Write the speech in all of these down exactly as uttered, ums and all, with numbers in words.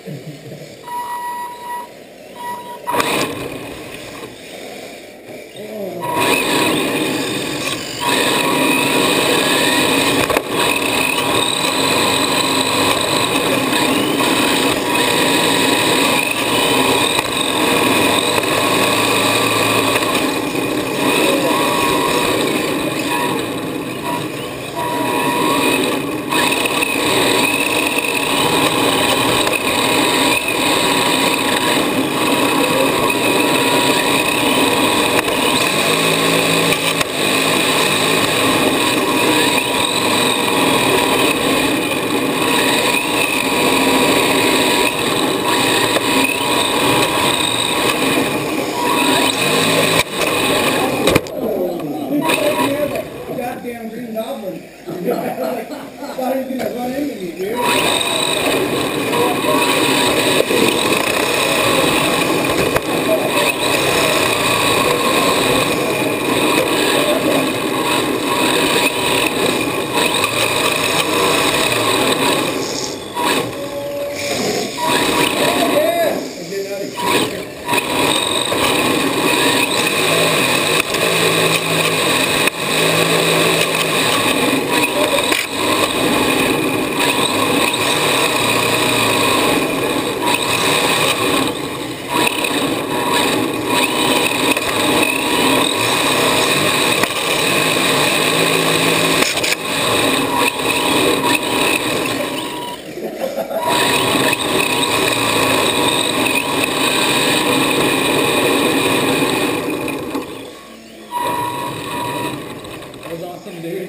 Goddamn Green Goblin. Thought he was gonna run into me, dude. That was awesome, dude.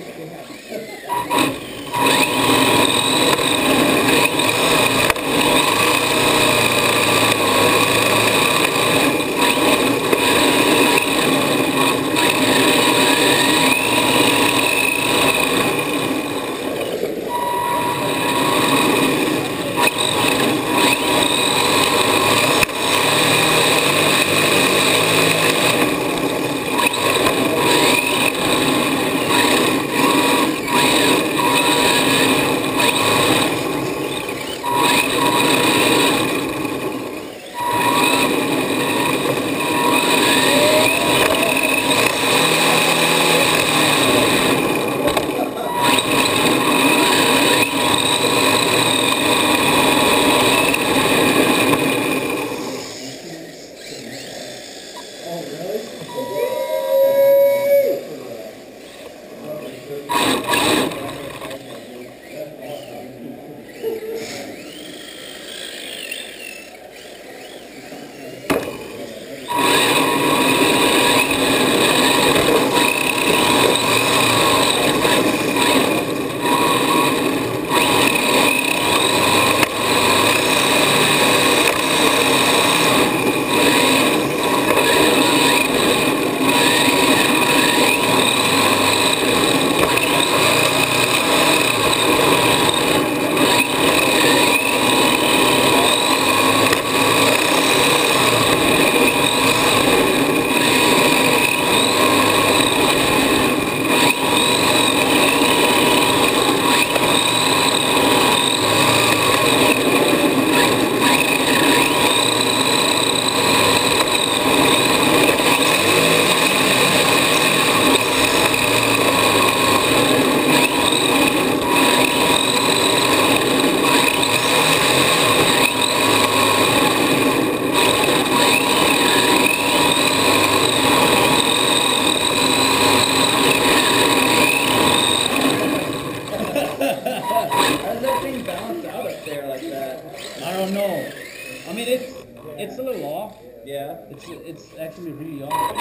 I don't know. I mean, it's it's a little off. Yeah. It's it's actually really off.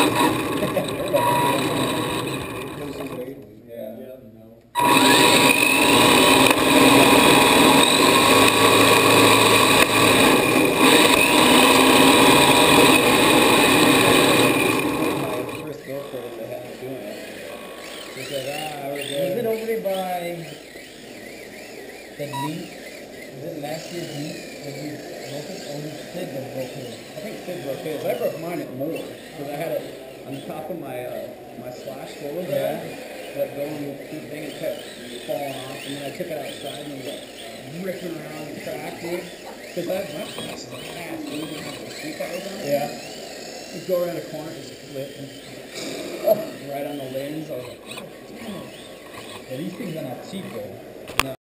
Yeah. First GoPro they had doing it. They said, ah, I was there. Was it over there by the meat? Was it last year's meat? Did you broke it? Or Sid that broke his? I think Sid broke his. I broke mine at more. Because I had it on the top of my uh, my slash roller guide. But going through the thing, it kept falling off. And then I took it outside and it was like ripping around the track, dude. Because that my class is a ass, dude. You have the street car was on it. Yeah. You go around a corner, it's lit. And, oh, right on the lens. I was like, God damn it. Yeah, these things are not cheap though.